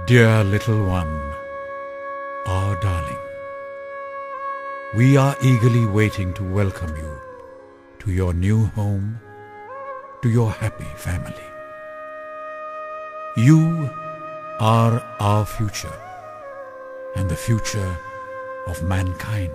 Dear little one, our darling, we are eagerly waiting to welcome you to your new home, to your happy family. You are our future and the future of mankind.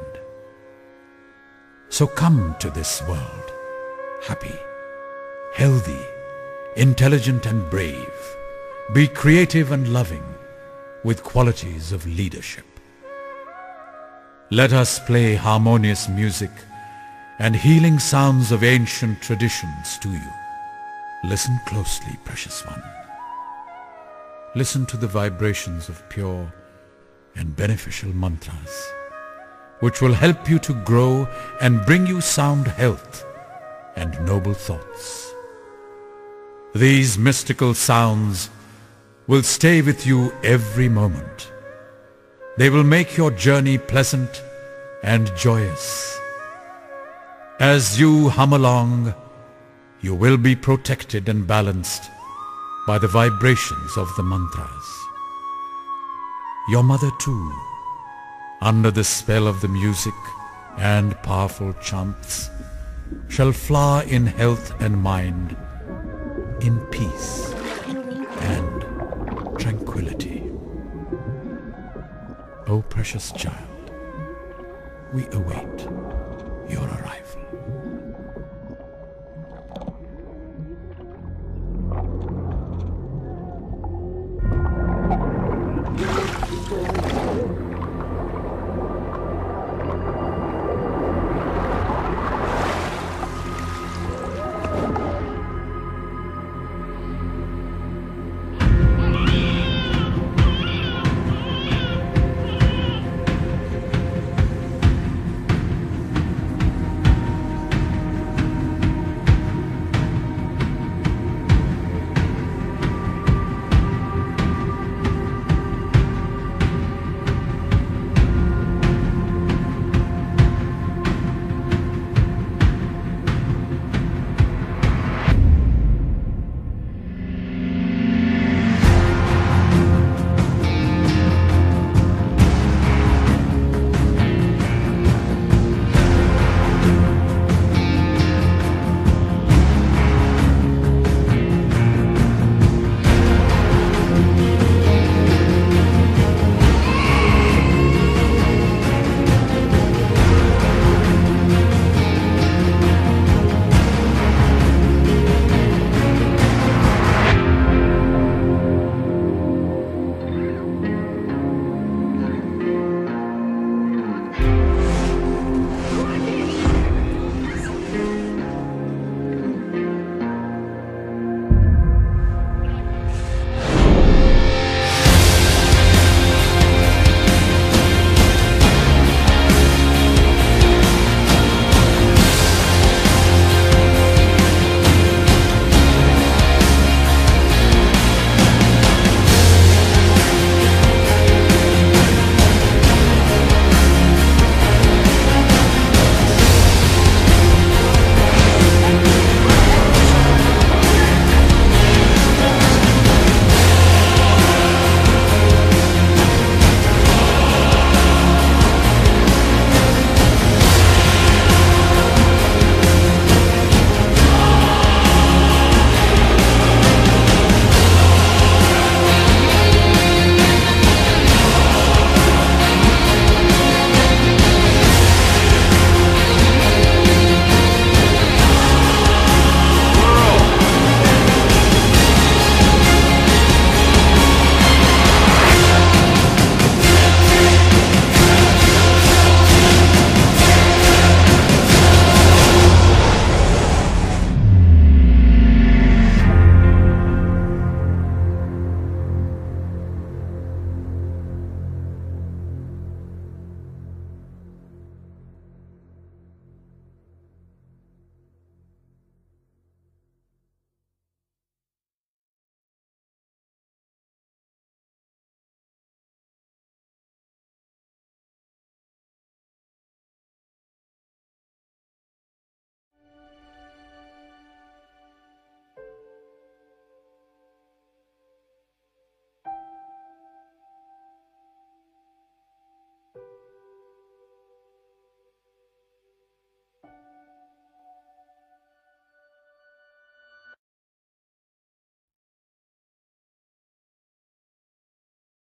So come to this world happy, healthy, intelligent and brave. Be creative and loving with qualities of leadership. Let us play harmonious music and healing sounds of ancient traditions to you. Listen closely, precious one. Listen to the vibrations of pure and beneficial mantras, which will help you to grow and bring you sound health and noble thoughts. These mystical sounds will stay with you every moment. They will make your journey pleasant and joyous. As you hum along, you will be protected and balanced by the vibrations of the mantras. Your mother too, under the spell of the music and powerful chants, shall flower in health and mind, in peace and tranquility. O precious child, we await your arrival.